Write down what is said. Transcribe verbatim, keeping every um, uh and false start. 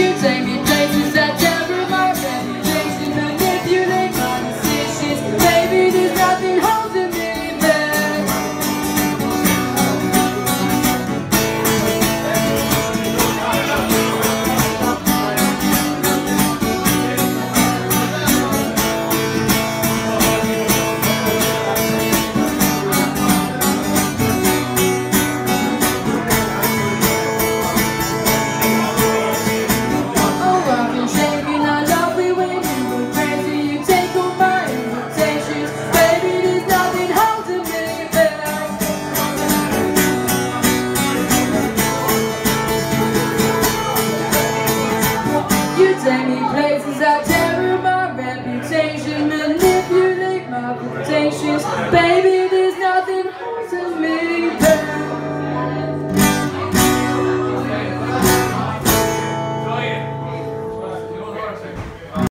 You take me places that temper my reputation, manipulate my decisions. Baby, there's nothing holding me back. You take me places that terror my reputation, manipulate my reputations, baby.